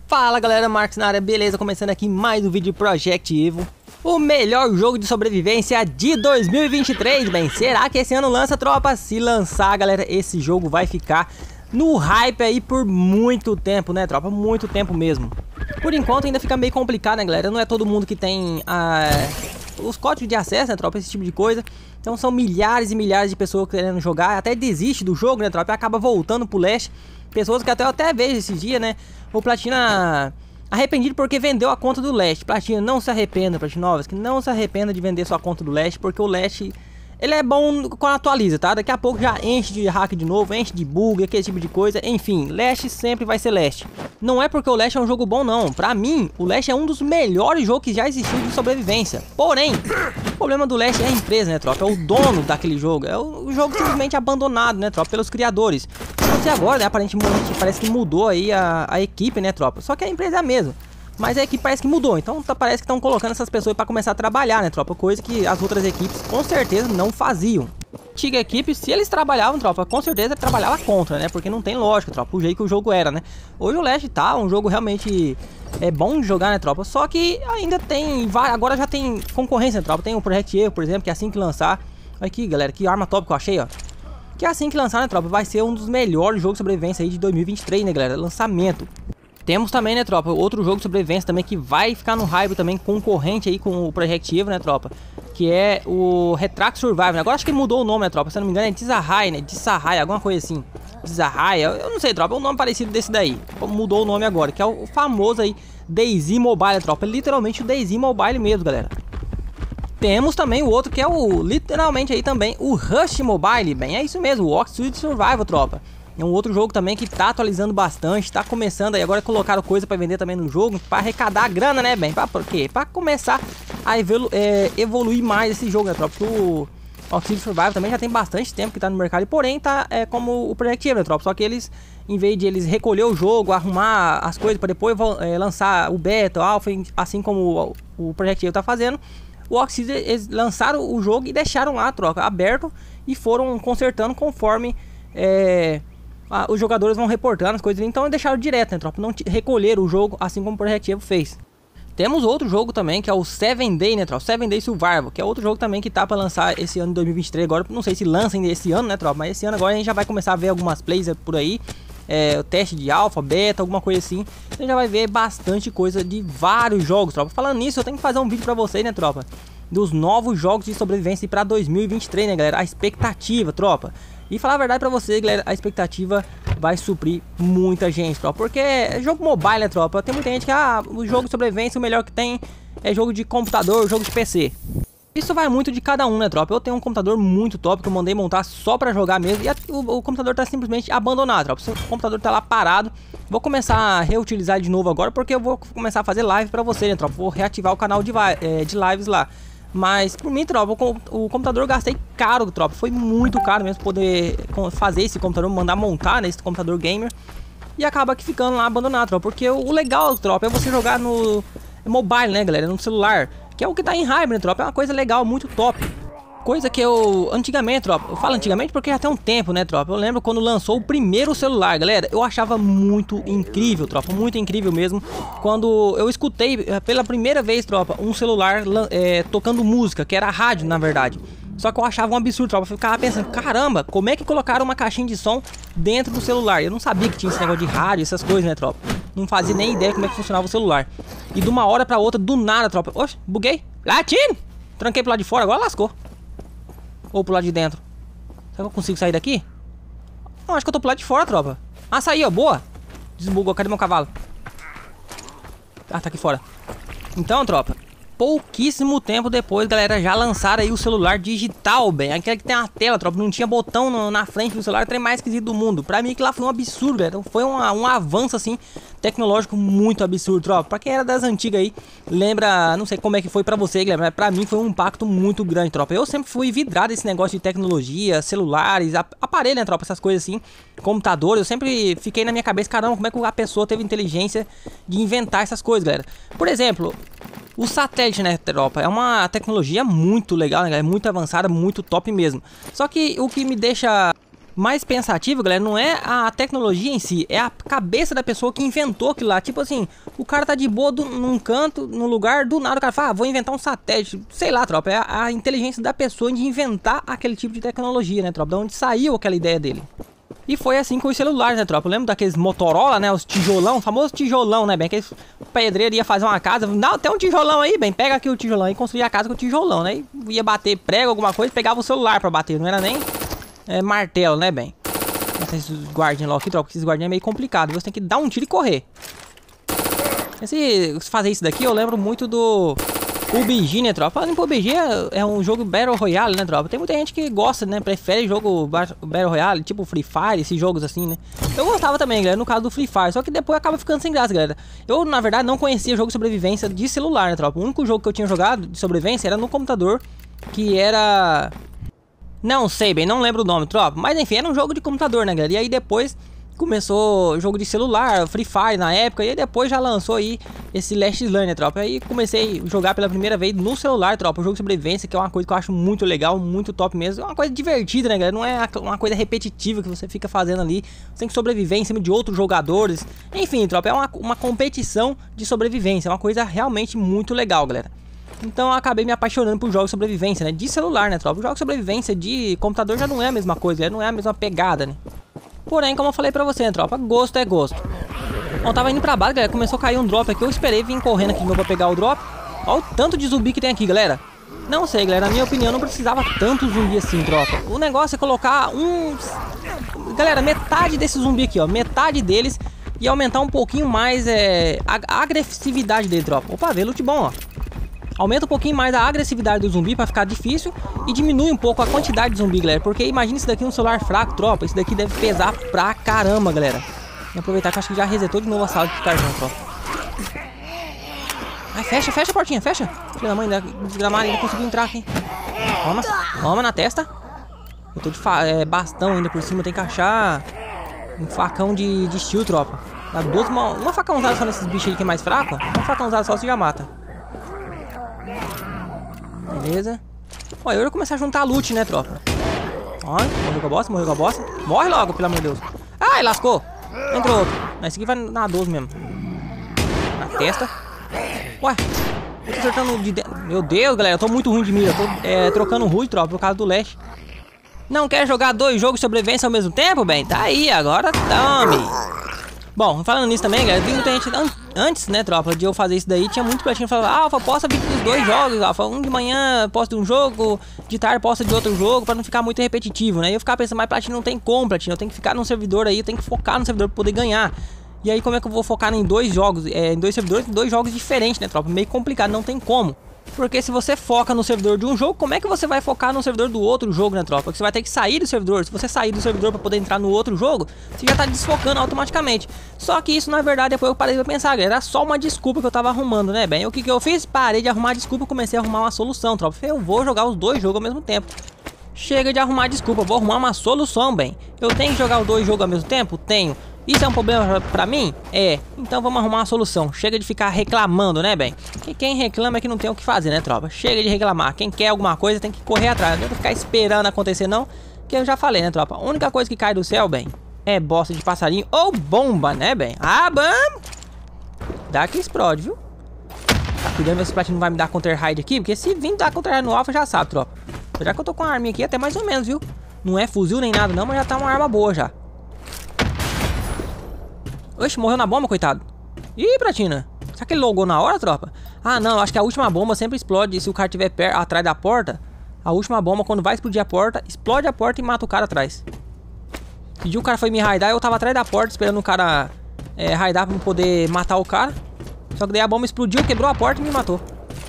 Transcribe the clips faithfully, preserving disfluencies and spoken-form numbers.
Fala galera, Marcos na área, beleza? Começando aqui mais um vídeo de Project Evo, o melhor jogo de sobrevivência de dois mil e vinte e três, bem, será que esse ano lança, tropa? Se lançar, galera, esse jogo vai ficar no hype aí por muito tempo, né, tropa? Muito tempo mesmo. Por enquanto ainda fica meio complicado, né, galera? Não é todo mundo que tem a... os códigos de acesso, né, tropa? Esse tipo de coisa. Então são milhares e milhares de pessoas querendo jogar, até desiste do jogo, né, tropa? E acaba voltando pro Leste. Pessoas que até eu até vejo esses dias, né? O Platina arrependido porque vendeu a conta do Leste. Platina, não se arrependa, Platinovas, que não se arrependa de vender sua conta do Leste, porque o Leste, ele é bom quando atualiza, tá? Daqui a pouco já enche de hack de novo, enche de bug, aquele tipo de coisa. Enfim, Leste sempre vai ser Leste. Não é porque o Leste é um jogo bom, não. Pra mim, o Leste é um dos melhores jogos que já existiu de sobrevivência. Porém, o problema do Leste é a empresa, né, tropa? É o dono daquele jogo. É o jogo simplesmente abandonado, né, tropa? Pelos criadores. Até agora, né, aparentemente parece que mudou aí a, a equipe, né, tropa? Só que a empresa é a mesma. Mas a equipe parece que mudou, então tá, parece que estão colocando essas pessoas para começar a trabalhar, né, tropa? Coisa que as outras equipes com certeza não faziam. Antiga equipe, se eles trabalhavam, tropa, com certeza trabalhava contra, né? Porque não tem lógica, tropa, o jeito que o jogo era, né? Hoje o Leste tá um jogo realmente é bom de jogar, né, tropa? Só que ainda tem, agora já tem concorrência, né, tropa? Tem o Project Evo, por exemplo, que é assim que lançar. Olha aqui, galera, que arma top que eu achei, ó. Que assim que lançar, né, tropa, vai ser um dos melhores jogos de sobrevivência aí de dois mil e vinte e três, né, galera? Lançamento. Temos também, né, tropa, outro jogo de sobrevivência também que vai ficar no hype também, concorrente aí com o Project Evo, né, tropa? Que é o Retract Survival, né? Agora acho que mudou o nome, né, tropa? Se eu não me engano é Dizahai, né? Dizahai, alguma coisa assim. Dizahai, eu não sei, tropa, é um nome parecido desse daí. Mudou o nome agora, que é o famoso aí DayZ Mobile, né, tropa? Literalmente o DayZ Mobile mesmo, galera. Temos também o outro que é o, literalmente aí também, o Rush Mobile, bem, é isso mesmo, o Oxford Survival, tropa. É um outro jogo também que tá atualizando bastante, tá começando aí, agora colocaram coisa pra vender também no jogo, pra arrecadar grana, né, bem, pra, por quê? Pra começar a evolu é, evoluir mais esse jogo, né, tropa, o Oxford Survival também já tem bastante tempo que tá no mercado, e porém tá é, como o Project Evo, né, tropa, só que eles, em vez de eles recolher o jogo, arrumar as coisas pra depois é, lançar o beta, o alpha, assim como o, o Project Evo tá fazendo, o Oxygen, eles lançaram o jogo e deixaram lá, troca, aberto, e foram consertando conforme é, a, os jogadores vão reportando as coisas. Então deixaram direto, né, tropa? Não recolheram o jogo, assim como o Project Evo fez. Temos outro jogo também, que é o seven day, né, tropa? seven day Survival, que é outro jogo também que tá pra lançar esse ano de dois mil e vinte e três. Agora, não sei se lança ainda esse ano, né, tropa? Mas esse ano agora a gente já vai começar a ver algumas plays por aí. É, o teste de alfa, beta, alguma coisa assim. Você já vai ver bastante coisa de vários jogos, tropa. Falando nisso, eu tenho que fazer um vídeo pra vocês, né, tropa? Dos novos jogos de sobrevivência pra dois mil e vinte e três, né, galera? A expectativa, tropa. E falar a verdade pra vocês, galera, a expectativa vai suprir muita gente, tropa. Porque é jogo mobile, né, tropa? Tem muita gente que, ah, o jogo de sobrevivência, o melhor que tem é jogo de computador, jogo de P C. Isso vai muito de cada um, né, tropa? Eu tenho um computador muito top que eu mandei montar só pra jogar mesmo. E a, o, o computador tá simplesmente abandonado, tropa. O computador tá lá parado. Vou começar a reutilizar de novo agora, porque eu vou começar a fazer live pra você, né, tropa? Vou reativar o canal de, é, de lives lá. Mas por mim, tropa, o, o computador eu gastei caro, tropa. Foi muito caro mesmo poder fazer esse computador, mandar montar, né, esse computador gamer. E acaba que ficando lá abandonado, tropa. Porque o, o legal, tropa, é você jogar no mobile, né, galera? No celular. Que é o que tá em hype, né, tropa? É uma coisa legal, muito top. Coisa que eu, antigamente, tropa, eu falo antigamente porque já tem um tempo, né, tropa? Eu lembro quando lançou o primeiro celular, galera, eu achava muito incrível, tropa, muito incrível mesmo. Quando eu escutei pela primeira vez, tropa, um celular é, tocando música, que era rádio, na verdade. Só que eu achava um absurdo, tropa, eu ficava pensando, caramba, como é que colocaram uma caixinha de som dentro do celular? Eu não sabia que tinha esse negócio de rádio, essas coisas, né, tropa? Não fazia nem ideia como é que funcionava o celular. E de uma hora pra outra, do nada, tropa, oxe, buguei, latino, tranquei pro lado de fora, agora lascou. Ou pro lado de dentro. Será que eu consigo sair daqui? Não, acho que eu tô pro lado de fora, tropa. Ah, saí, ó, boa. Desbugou, cadê meu cavalo? Ah, tá aqui fora. Então, tropa, pouquíssimo tempo depois, galera, já lançaram aí o celular digital, bem. Aquele que tem uma tela, tropa, não tinha botão no, na frente do celular, o trem mais esquisito do mundo. Pra mim, que lá foi um absurdo, galera. Foi um, um avanço, assim, tecnológico muito absurdo, tropa. Pra quem era das antigas aí, lembra, não sei como é que foi pra você, galera, mas pra mim foi um impacto muito grande, tropa. Eu sempre fui vidrado nesse negócio de tecnologia, celulares, aparelho, né, tropa, essas coisas assim, computador. Eu sempre fiquei na minha cabeça, caramba, como é que a pessoa teve inteligência de inventar essas coisas, galera. Por exemplo, o satélite, né, tropa, é uma tecnologia muito legal, né, galera? É muito avançada, muito top mesmo. Só que o que me deixa mais pensativo, galera, não é a tecnologia em si, é a cabeça da pessoa que inventou aquilo lá. Tipo assim, o cara tá de boa do, num canto, num lugar, do nada o cara fala, ah, vou inventar um satélite. Sei lá, tropa, é a, a inteligência da pessoa de inventar aquele tipo de tecnologia, né, tropa? De onde saiu aquela ideia dele. E foi assim com os celulares, né, tropa? Eu lembro daqueles Motorola, né, os tijolão, famoso tijolão, né, bem? Aqueles pedreiro ia fazer uma casa, não, tem um tijolão aí, bem, pega aqui o tijolão e construía a casa com o tijolão, né? E ia bater prego, alguma coisa, pegava o celular pra bater, não era nem é, martelo, né, bem? Esses guardinhas lá aqui, tropa, esses guardinhas é meio complicado, você tem que dar um tiro e correr. Esse, fazer isso daqui eu lembro muito do U B G, né, tropa? Falando em U B G, é um jogo Battle Royale, né, tropa? Tem muita gente que gosta, né, prefere jogo Battle Royale, tipo Free Fire, esses jogos assim, né? Eu gostava também, galera, no caso do Free Fire, só que depois acaba ficando sem graça, galera. Eu, na verdade, não conhecia jogo de sobrevivência de celular, né, tropa? O único jogo que eu tinha jogado de sobrevivência era no computador, que era... Não sei bem, não lembro o nome, tropa. Mas enfim, era um jogo de computador, né, galera? E aí depois começou jogo de celular, Free Fire na época. E aí depois já lançou aí esse Last Line, né, tropa? Aí comecei a jogar pela primeira vez no celular, tropa. O jogo de sobrevivência, que é uma coisa que eu acho muito legal, muito top mesmo. É uma coisa divertida, né, galera? Não é uma coisa repetitiva que você fica fazendo ali. Você tem que sobreviver em cima de outros jogadores. Enfim, tropa, é uma, uma competição de sobrevivência. É uma coisa realmente muito legal, galera. Então eu acabei me apaixonando por jogos de sobrevivência, né? De celular, né, tropa? Os jogos de sobrevivência de computador já não é a mesma coisa, não é a mesma pegada, né? Porém, como eu falei pra você, né, tropa? Gosto é gosto. Bom, tava indo pra baixo, galera, começou a cair um drop aqui. Eu esperei vir correndo aqui de novo pra pegar o drop. Olha o tanto de zumbi que tem aqui, galera. Não sei, galera, na minha opinião não precisava tanto zumbi assim, tropa. O negócio é colocar uns... Galera, metade desse zumbi aqui, ó. Metade deles e aumentar um pouquinho mais é, a agressividade dele, tropa. Opa, vê, loot bom, ó. Aumenta um pouquinho mais a agressividade do zumbi pra ficar difícil e diminui um pouco a quantidade de zumbi, galera. Porque imagina isso daqui um celular fraco, tropa. Isso daqui deve pesar pra caramba, galera. Vou aproveitar que eu acho que já resetou de novo a sala de cartão, tropa. Ai, fecha, fecha a portinha, fecha. Filha da mãe, desgramada, ele conseguiu entrar aqui. Toma, toma na testa. Eu tô de é, bastão ainda por cima, tem que achar um facão de, de steel, tropa. Dá duas, uma, uma facãozada só nesses bichos aí que é mais fraco. Uma facãozada só você já mata. Beleza. Ó, eu vou começar a juntar loot, né, tropa? Ó, morreu com a bosta, morreu com a bosta. Morre logo, pelo amor de Deus. Ai, lascou. Entrou outro. Esse aqui vai na doze mesmo. Na testa. Ué, eu tô acertando de dentro. Meu Deus, galera, eu tô muito ruim de mira. Eu tô é, trocando ruim, tropa, por causa do Last. Não quer jogar dois jogos de sobrevivência ao mesmo tempo, bem? Tá aí, agora tome. Bom, falando nisso também, galera, vi muita gente an antes, né, tropa, de eu fazer isso daí, tinha muito platinho falando, ah, Alfa, posta vídeo dos dois jogos, Alfa, um de manhã posta de um jogo, de tarde posta de outro jogo, pra não ficar muito repetitivo, né, e eu ficava pensando, mas platinho não tem como, platinho, eu tenho que ficar num servidor aí, eu tenho que focar no servidor pra poder ganhar. E aí como é que eu vou focar em dois jogos, é, em dois servidores, em dois jogos diferentes, né, tropa, meio complicado, não tem como. Porque se você foca no servidor de um jogo, como é que você vai focar no servidor do outro jogo, né, tropa? Porque você vai ter que sair do servidor. Se você sair do servidor para poder entrar no outro jogo, você já tá desfocando automaticamente. Só que isso, na verdade, depois eu parei pra pensar, galera, era só uma desculpa que eu tava arrumando, né, bem? O que que eu fiz? Parei de arrumar desculpa e comecei a arrumar uma solução, tropa. Eu vou jogar os dois jogos ao mesmo tempo. Chega de arrumar desculpa, vou arrumar uma solução, bem. Eu tenho que jogar os dois jogos ao mesmo tempo? Tenho. Isso é um problema pra mim? É. Então vamos arrumar uma solução. Chega de ficar reclamando, né, bem? E quem reclama é que não tem o que fazer, né, tropa? Chega de reclamar. Quem quer alguma coisa tem que correr atrás. Não tem que ficar esperando acontecer, não. Que eu já falei, né, tropa? A única coisa que cai do céu, bem, é bosta de passarinho ou bomba, né, bem? Ah, bam! Dá que explode, viu? Tá cuidando ver se o platino não vai me dar counter raid aqui. Porque se vir dar counter raid no alpha, já sabe, tropa. Já que eu tô com a arminha aqui, até mais ou menos, viu? Não é fuzil nem nada, não, mas já tá uma arma boa já. Oxe, morreu na bomba, coitado. Ih, Platina. Será que ele logou na hora, tropa? Ah, não, acho que a última bomba sempre explode. Se o cara estiver perto, atrás da porta, a última bomba, quando vai explodir a porta, explode a porta e mata o cara atrás. Pediu o cara foi me raidar, eu tava atrás da porta esperando o cara é, raidar pra poder matar o cara. Só que daí a bomba explodiu, quebrou a porta e me matou.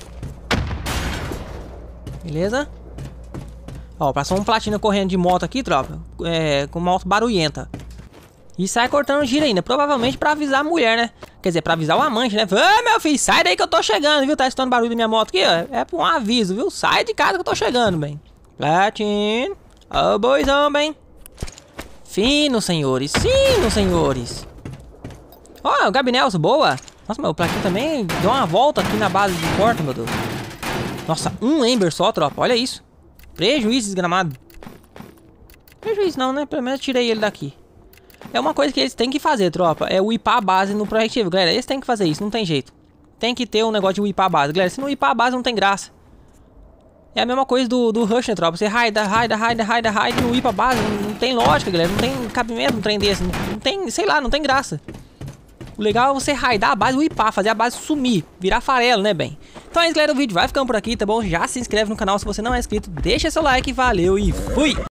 Beleza? Ó, passou um Platina correndo de moto aqui, tropa. É, com moto barulhenta. E sai cortando giro ainda, provavelmente pra avisar a mulher, né? Quer dizer, pra avisar o amante, né? Ah, meu filho, sai daí que eu tô chegando, viu? Tá escutando barulho da minha moto aqui, ó. É pra um aviso, viu? Sai de casa que eu tô chegando, bem. Platin. Ô, oh, boizão, bem. Fino, senhores. Fino, senhores. Ó, oh, o Gabinelso, boa. Nossa, mas o Platin também deu uma volta aqui na base de porta, meu Deus. Nossa, um Ember só, tropa. Olha isso. Prejuízo desgramado. Prejuízo não, né? Pelo menos tirei ele daqui. É uma coisa que eles têm que fazer, tropa. É whipar a base no Project Evil. Galera, eles têm que fazer isso, não tem jeito. Tem que ter um negócio de whipar a base. Galera, se não whipar a base não tem graça. É a mesma coisa do, do Rush, né, tropa? Você raida, raida, raida, raida, raida e não whipa a base. Não, não tem lógica, galera. Não tem cabimento um trem desse. Não, não tem, sei lá, não tem graça. O legal é você raidar a base e whipar, fazer a base sumir, virar farelo, né, bem? Então é isso, galera. O vídeo vai ficando por aqui, tá bom? Já se inscreve no canal se você não é inscrito. Deixa seu like, valeu e fui!